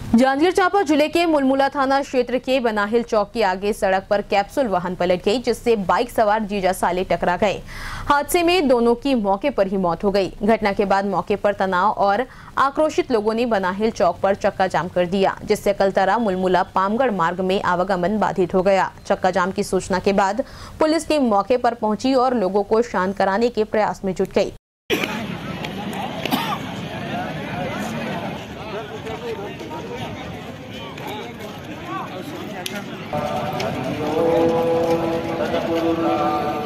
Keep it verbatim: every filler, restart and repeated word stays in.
जांजगीर चांपा जिले के मुलमुला थाना क्षेत्र के बनाहिल चौक के आगे सड़क पर कैप्सूल वाहन पलट गई, जिससे बाइक सवार जीजा साले टकरा गए। हादसे में दोनों की मौके पर ही मौत हो गई। घटना के बाद मौके पर तनाव और आक्रोशित लोगों ने बनाहिल चौक पर चक्का जाम कर दिया, जिससे कलतरा मुलमुला पामगढ़ मार्ग में आवागमन बाधित हो गया। चक्का जाम की सूचना के बाद पुलिस की मौके पर पहुंची और लोगों को शांत कराने के प्रयास में जुट गई। Hariyo,